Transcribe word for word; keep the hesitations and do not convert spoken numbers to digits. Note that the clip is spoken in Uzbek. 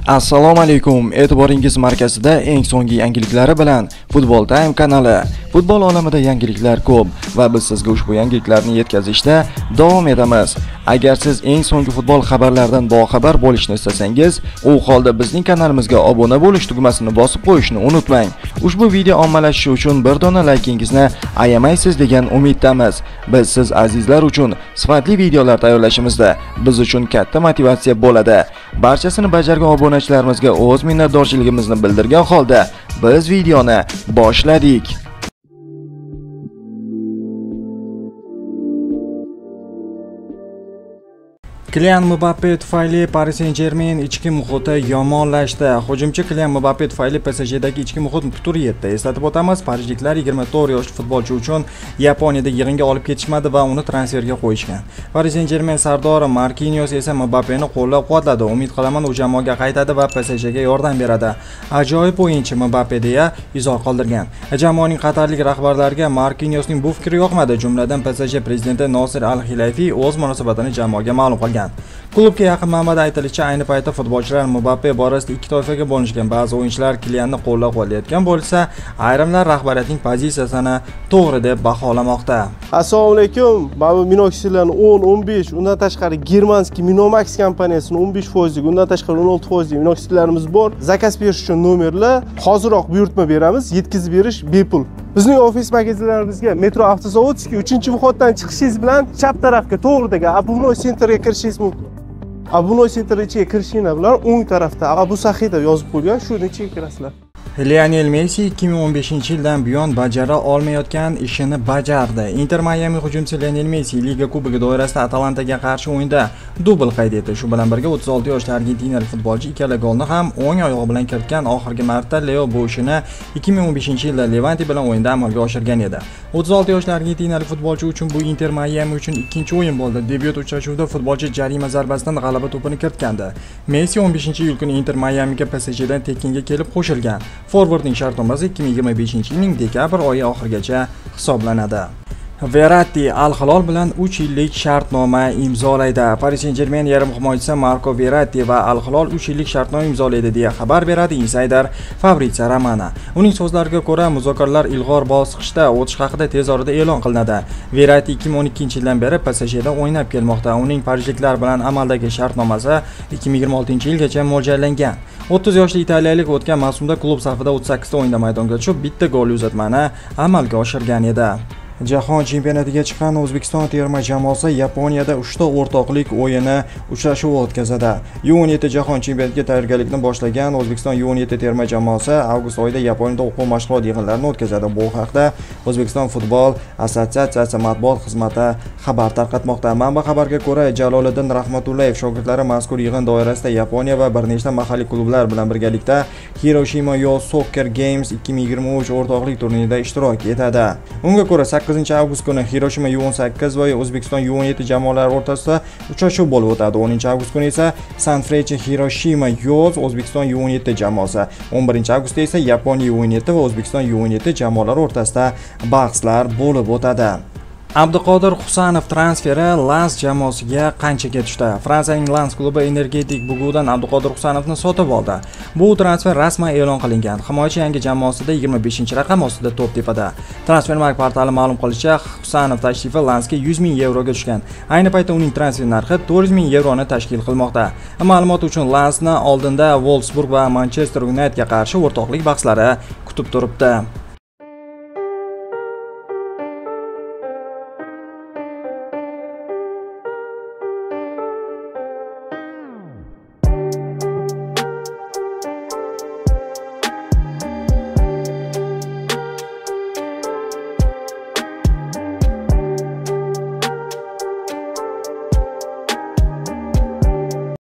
Assalomu alaykum. E'tiboringiz markazida eng so'nggi yangiliklari bilan Football Time kanali. Futbol olamida yangiliklar ko'p va biz sizga ushbu yangiliklarni yetkazishda davom etamiz. Agar siz eng so'nggi futbol xabarlaridan boxabar bo'lishni istasangiz, u holda bizning kanalimizga obuna bo'lish tugmasini bosib qo'yishni unutmang. Ushbu video ommalashishi uchun bir dona laykingizni ayamaysiz degan umiddamiz. Biz siz azizlar uchun sifatli videolar tayyorlashimizda biz uchun katta motivatsiya bo'ladi. Barchasini bajargan obunachilarimizga o'z minnatdorchiligimizni bildirgan holda biz videoni boshladik. Kylian Mbappe tufayli Paris Saint-Germain ichki muhiti yomonlashdi. Hujumchi Kylian Mbappe tufayli P S G'dagi ichki muhit putur yetdi. Eslatib o'tamiz, parijliklar yigirma to'rt yoshli futbolchi uchun Yaponiyada yig'inga olib ketishmadi va uni transferga qo'yishgan. Paris Saint-Germain sardori Marquinhos esa Mbappeni qo'llab-quvvatladi. Umid qilaman u jamoaga qaytadi va P S G'ga yordam beradi. Ajoyib o'yinchi Mbappe deya izoh qoldirgan. Jamoaning qatarlik rahbarlariga Marquinhosning bu fikri yoqmadi. Jumladan P S G prezidenti Nosir Al-Hilayfi o'z munosabatini jamoaga ma'lum qilgan. Klubga yaqin manbada aytilishicha, ayni paytda futbolchilar Mbappe borasida ikki toifaga bo'linishgan. Ba'zi o'yinchilar Kylianni qo'llab-quvvatlayotgan bo'lsa, ayrimlar rahbariyatning pozitsiyasini to'g'ri deb baholamoqda. Assalomu alaykum. Mana Minoxidlarni o'n o'n besh, undan tashqari Germanskiy Minomax kompaniyasining o'n besh foizlik, undan tashqari o'n olti foizlik Minoxidlarimiz bor. Zakaz berish uchun nomerlar, hozirroq buyurtma beramiz, yetkazib berish bepul. Bizning ofis magazinlarimizga Metro Avtozavodskiy uchinchi muhitdan chiqishingiz bilan chap tarafga to'g'ridagi Abunoy Centerga kirishingiz mumkin. Abunoy Center ichiga kirishingiz bilan o'ng tarafda Abu Saxiy deb yozib qo'ygan, shu ichiga kirasizlar. Lionel Messi ikki ming o'n beshinchi yildan buyon bajara olmayotgan ishini bajardi. Inter Miami hujumchisi Lionel Messi Liga Kubogi doirasida Atalantaga qarshi o'yinda dubl qayd etdi. Shu bilan birga o'ttiz olti yoshli argentinalik futbolchi ikkala golni ham o'ng oyog'i bilan kiritgan. Oxirgi marta Leo bu ishini ikki ming o'n beshinchi yilda Levante bilan o'yinda amalga oshirgan edi. o'ttiz olti yoshli argentinalik futbolchi uchun bu Inter Miami uchun ikkinchi o'yin bo'ldi. Debyut uchrashuvida futbolchi jarima zarbasidan g'alaba to'pini kiritgandi. Messi o'n beshinchi iyul kuni Inter Miamiga P S G'dan tekinga kelib qo'shilgan. Forwardning shartnomasi ikki ming yigirma beshinchi yilning dekabr oyi oxirigacha hisoblanadi. Verratti Al-Hilol bilan uch yillik shartnoma imzolaydi. Paris Saint-Germain yarim himoyachisi Marco Verratti va Al-Hilol uch yillik shartnoma imzolaydi deya xabar beradi Insider Fabrizio Romano. Uning so'zlariga ko'ra, muzokaralar ilg'or bosqichda o'tish haqida tez orada e'lon qilinadi. Verratti ikki ming o'n ikkinchi yildan beri P S G'da o'ynab kelmoqda. Uning parijliklar bilan amaldagi shartnomasi ikki ming yigirma oltinchi yilgacha mo'ljallangan. o'ttiz yoshli italiyalik o'tgan mavsumda klub safida o'ttiz sakkizta o'yinda maydonga tushib, bitta gol uzatmani amalga oshirgan edi. Jahon chempionatiga chiqqan O'zbekiston terma jamoasi Yaponiyada uchta o'rtoqlik o'yini uchrashuvi o'tkazadi. U o'n yetti jahon chempionatiga tayyorgarlikni boshlagan O'zbekiston U o'n yetti terma jamoasi avgust oyida Yaponiyada o'quv mashg'ulot yig'inlarini o'tkazadi. Bu haqda O'zbekiston futbol assotsiatsiyasi matbuot xizmati xabar tarqatmoqda. Manba xabarga ko'ra, Jaloliddin Rahmatullayev shogirdlari mazkur yig'in doirasida Yaponiya va bir nechta mahalliy klublar bilan birgalikda Hiroshima Yo Soccer Games ikki ming yigirma uch o'rtoqlik turnirida ishtirok etadi. Unga ko'ra sakkizinchi avgust kuni Hiroshima U o'n sakkiz va O'zbekiston U o'n yetti jamoalari o'rtasida uchrashuv bo'lib o'tadi. o'ninchi avgust kuni esa Sanfrecce Hiroshima Yoz O'zbekiston U o'n yetti jamoasi, o'n birinchi avgustda esa Yaponiya U o'n yetti va O'zbekiston U o'n yetti jamoalari o'rtasida bahslar bo'lib o'tadi. Abduqodir Husanov transferi Lens jamoasiga qanchaga tushdi? Fransiyaning Lens klubi energetik bugudan Abduqodir Husanovni sotib oldi. Bu transfer rasman e'lon qilingan. Himoyachi yangi jamoasida yigirma beshinchi raqam ostida to'p tepada. Transfermarkt portali ma'lum qilishicha, Husanov tashrifi Lensga yuz ming yevroga tushgan. Ayni paytda uning transfer narxi to'rt yuz ming yevroni tashkil qilmoqda. Ma'lumot uchun Lensni oldinda Wolfsburg va Manchester Unitedga qarshi o'rtoqlik bahslari kutib turibdi.